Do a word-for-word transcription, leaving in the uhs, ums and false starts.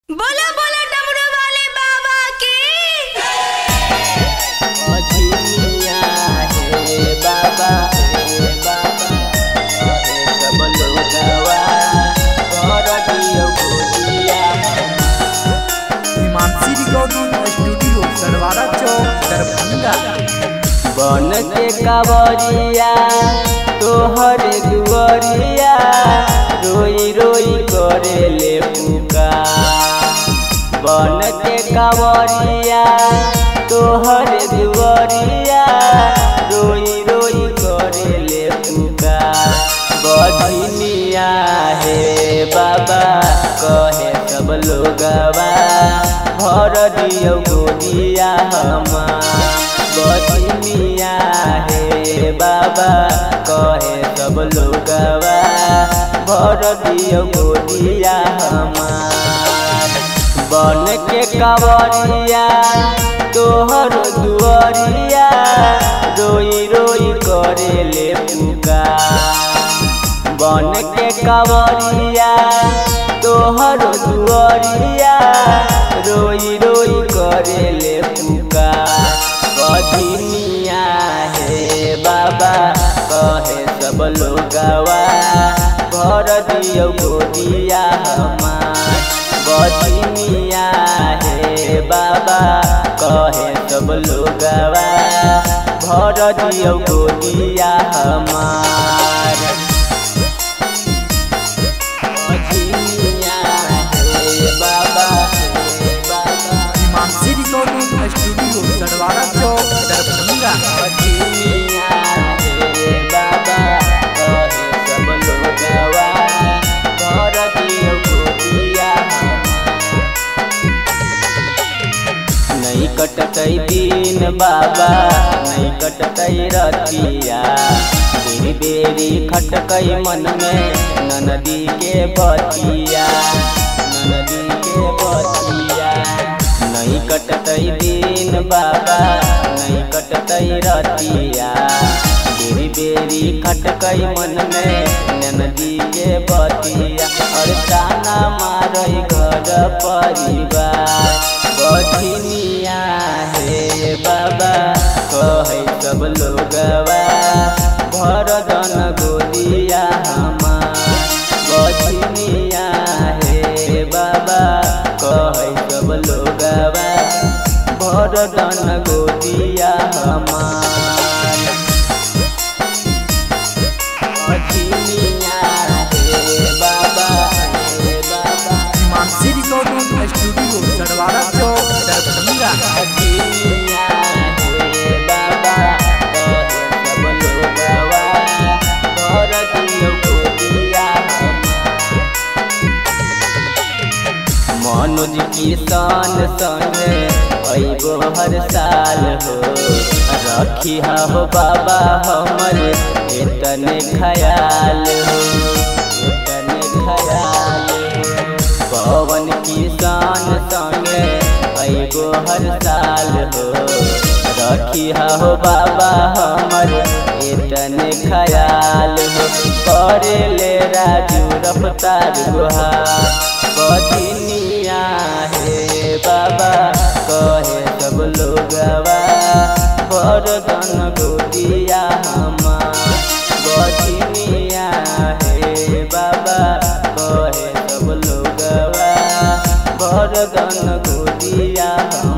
बोला बोला डमरू वाले बाबा की। अझिया हे बाबा हे बाबा हे सब लोगवा घर दियो गोदिया। हिमांशी रिकॉर्डिंग स्टूडियो सरवारा चौक दरभंगा। बन के कावरिया तोहर दुआरिया रोई रोई करे ले पुकार। बन के कावरिया तोहर दुआरिया रोई रोई करे ले पुकार। बधिनिया हे बाबा कहे सब लोगवा भर दियो गोदिया हमार। बधिनिया हे बाबा कहे सब लोगवा भर दियो गोदिया हमार। बन के कावरिया तोहर दुआरिया रोई रोई करे ले पुकार। बन के कावरिया तोहर दुआरिया रोई रोई करे ले पुकार। बधिनिया हे बाबा कहे सब लोगवा भर दियो गोदिया हमार। बधिनिया हे बाबा कहे सब लोगवा भर दियो गोदिया हमार। बधिनिया हे बाबा हे बाबा। हिमांशी रिकॉर्डिंग स्टूडियो सरवारा चौक दरभंगा। बधिनिया हे बाबा कहे सब लोगवा भर दियो गोदिया हमार। नहीं कटतई दिन बाबा नहीं कटतई रतिया। बेरी बेरी खटकई मन में ननदी के बतिया ननदी के बतिया। नहीं कटतई दिन बाबा नहीं कटतई रतिया। बेरी बेरी खटकई मन में ननदी के बतिया। और ताना मारई घर परिवार। बधिनिया हे बाबा कहे सब लोगवा भर दन गोदिया हमार। बधिनिया हे बाबा कहे सब लोगवा भर दन गोदिया हमार। बधिनिया हे बाबा हे बाबा। हिमांशी रिकॉर्डिंग स्टूडियो सरवारा चौक दरभंगा। बधिनिया हे बाबा कहे सब लोगवा भर दियो गोदिया हमार। मनोज किसान संगे अइबो हर साल हो। रखी हो बाबा हमर एतने ख्याल हो एतने ख्याल हो। पवन किसान संगे अइबो हर साल हो। रखी हो बाबा हमर एतने ख्याल हो। करे ले राजू रफ्तार गुहार। बधिनिया हे बाबा कहे सब लोगवा भर दन गोदिया हमार। बधिनिया हे बाबा कहे सब लोगवा भर दन गोदिया हमार।